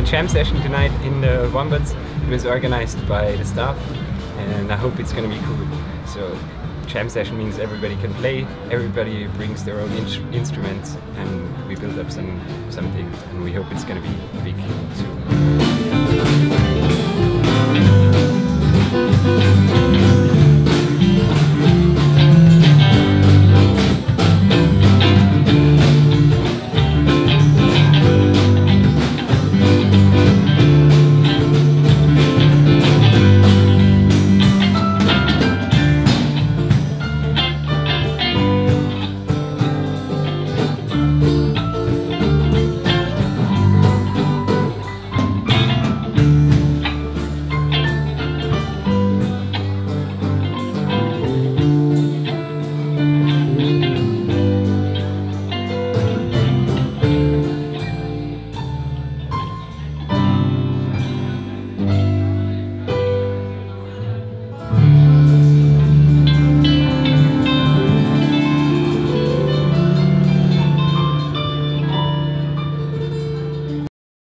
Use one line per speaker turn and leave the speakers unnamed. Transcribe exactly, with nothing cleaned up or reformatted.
jam session tonight in the Wombats. It was organized by the staff, and I hope it's going to be cool. So jam session means everybody can play, everybody brings their own in instruments, and we build up some something, and we hope it's going to be big soon.